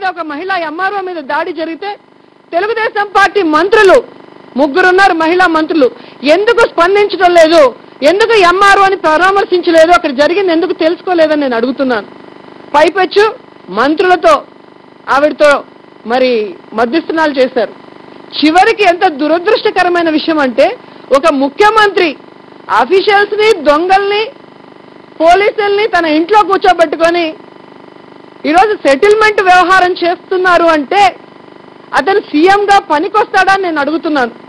మీద ఒక మహిళా ఎంఆర్ఓ మీద దాడి జరిగితే తెలుగుదేశం పార్టీ మంత్రులు 3 ఉన్నారు, మహిళా మంత్రులు, ఎందుకు స్పందించడం లేదు, ఎందుకు ఎంఆర్ఓని పరామర్శించలేదు, అక్కడ జరిగింది ఎందుకు తెలుసుకోలేదని నేను అడుగుతున్నాను. పైపెచ్చు మంత్రులతో ఆవిడతో మరి మధ్యస్థనాలు చేశారు. చివరికి ఎంత దురదృష్టకరమైన విషయం అంటే ఒక ముఖ్యమంత్రి ఆఫీషియల్స్ ని, దొంగల్ని, పోలీసుల్ని తన ఇంట్లో కూర్చోబెట్టుకొని ఈరోజు సెటిల్మెంట్ వ్యవహారం చేస్తున్నారు అంటే అతను సీఎంగా పనికొస్తాడని నేను అడుగుతున్నాను.